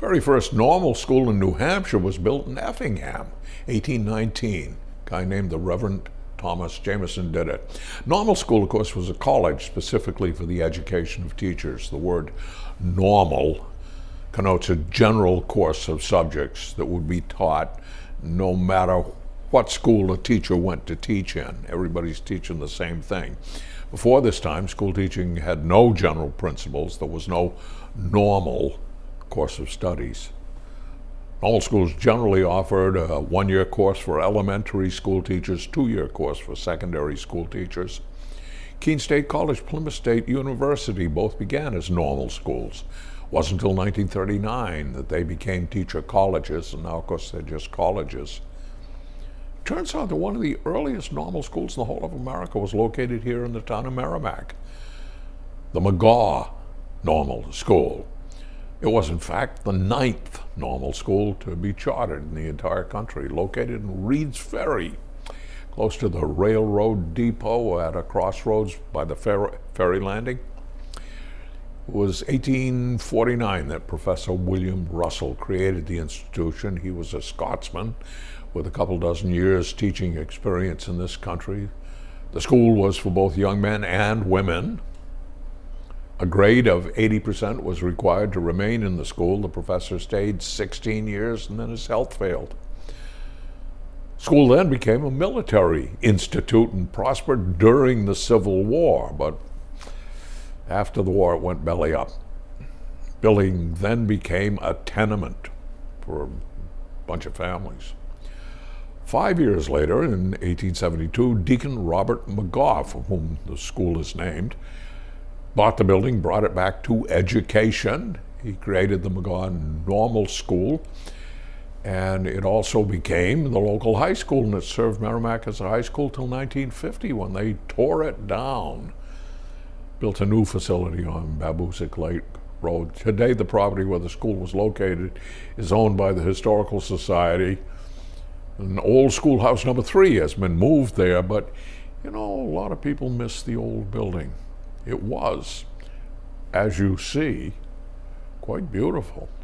Very first normal school in New Hampshire was built in Effingham, 1819. A guy named the Reverend Thomas Jameson did it. Normal school, of course, was a college specifically for the education of teachers. The word normal connotes a general course of subjects that would be taught no matter what school a teacher went to teach in. Everybody's teaching the same thing. Before this time, school teaching had no general principles. There was no normal course of studies. Normal schools generally offered a one-year course for elementary school teachers, two-year course for secondary school teachers. Keene State College, Plymouth State University both began as normal schools. It wasn't until 1939 that they became teacher colleges, and now, of course, they're just colleges. Turns out that one of the earliest normal schools in the whole of America was located here in the town of Merrimack, the McGaw Normal School. It was, in fact, the 9th normal school to be chartered in the entire country, located in Reed's Ferry, close to the railroad depot at a crossroads by the ferry landing. It was 1849 that Professor William Russell created the institution. He was a Scotsman with a couple dozen years teaching experience in this country. The school was for both young men and women. A grade of 80% was required to remain in the school. The professor stayed 16 years and then his health failed. School then became a military institute and prospered during the Civil War, but after the war it went belly up. Building then became a tenement for a bunch of families. 5 years later, in 1872, Deacon Robert McGaw, for whom the school is named, bought the building, brought it back to education. He created the McGaw Normal School, and it also became the local high school, and it served Merrimack as a high school till 1950 when they tore it down, built a new facility on Babusick Lake Road. Today, the property where the school was located is owned by the Historical Society. An old schoolhouse number 3 has been moved there, but you know, a lot of people miss the old building. It was, as you see, quite beautiful.